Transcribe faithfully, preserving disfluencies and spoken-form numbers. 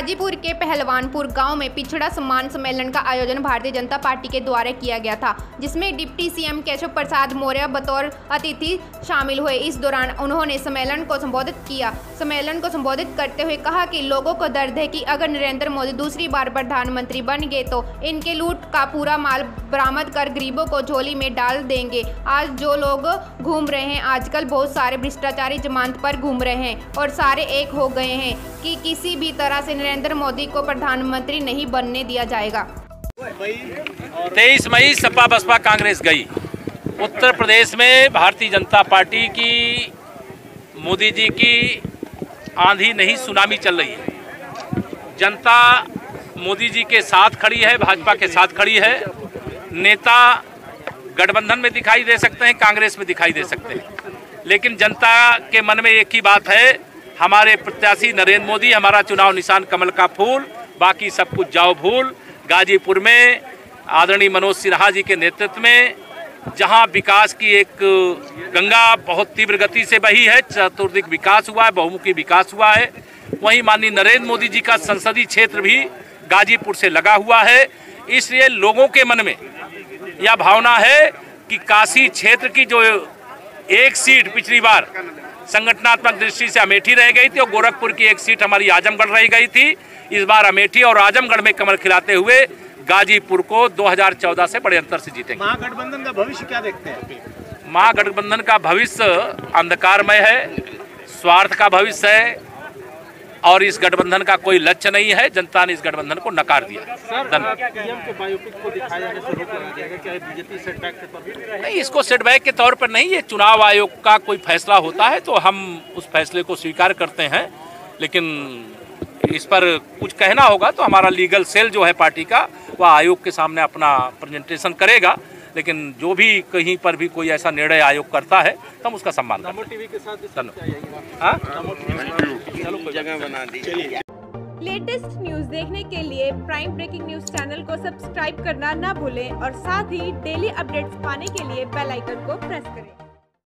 गाजीपुर के पहलवानपुर गांव में पिछड़ा सम्मान सम्मेलन का आयोजन भारतीय जनता पार्टी के द्वारा किया गया था, जिसमें डिप्टी सीएम केशव प्रसाद मौर्य बतौर अतिथि शामिल हुए। इस दौरान उन्होंने सम्मेलन को संबोधित किया। सम्मेलन को संबोधित करते हुए कहा कि लोगों को दर्द है कि अगर नरेंद्र मोदी दूसरी बार प्रधानमंत्री बन गए तो इनके लूट का पूरा माल बरामद कर गरीबों को झोली में डाल देंगे। आज जो लोग घूम रहे हैं, आजकल बहुत सारे भ्रष्टाचारी जमानत पर घूम रहे हैं और सारे एक हो गए हैं कि किसी भी तरह से नरेंद्र मोदी को प्रधानमंत्री नहीं बनने दिया जाएगा। तेईस मई सपा बसपा कांग्रेस गई। उत्तर प्रदेश में भारतीय जनता पार्टी की, मोदी जी की आंधी नहीं सुनामी चल रही है। जनता मोदी जी के साथ खड़ी है, भाजपा के साथ खड़ी है। नेता गठबंधन में दिखाई दे सकते हैं, कांग्रेस में दिखाई दे सकते हैं, लेकिन जनता के मन में एक ही बात है, हमारे प्रत्याशी नरेंद्र मोदी, हमारा चुनाव निशान कमल का फूल, बाकी सब कुछ जाओ भूल। गाजीपुर में आदरणीय मनोज सिन्हा जी के नेतृत्व में जहां विकास की एक गंगा बहुत तीव्र गति से बही है, चतुर्दिक विकास हुआ है, बहुमुखी विकास हुआ है, वहीं माननीय नरेंद्र मोदी जी का संसदीय क्षेत्र भी गाजीपुर से लगा हुआ है। इसलिए लोगों के मन में यह भावना है कि काशी क्षेत्र की जो एक सीट पिछली बार संगठनात्मक दृष्टि से अमेठी रह गई थी और गोरखपुर की एक सीट हमारी आजमगढ़ रह गई थी, इस बार अमेठी और आजमगढ़ में कमल खिलाते हुए गाजीपुर को दो हज़ार चौदह से बड़े अंतर से जीतेंगे। महागठबंधन का भविष्य क्या देखते हैं? महागठबंधन का भविष्य अंधकारमय है, स्वार्थ का भविष्य है और इस गठबंधन का कोई लक्ष्य नहीं है। जनता ने इस गठबंधन को नकार दिया। नहीं, इसको सेटबैक के तौर पर नहीं, ये चुनाव आयोग का कोई फैसला होता है तो हम उस फैसले को स्वीकार करते हैं, लेकिन इस पर कुछ कहना होगा तो हमारा लीगल सेल जो है पार्टी का, वह आयोग के सामने अपना प्रेजेंटेशन करेगा। लेकिन जो भी कहीं पर भी कोई ऐसा निर्णय आयोग करता है तो हम उसका सम्मान करते हैं। लेटेस्ट न्यूज देखने के लिए प्राइम ब्रेकिंग न्यूज चैनल को सब्सक्राइब करना ना भूलें और साथ ही डेली अपडेट्स पाने के लिए बेल आइकन को प्रेस करें।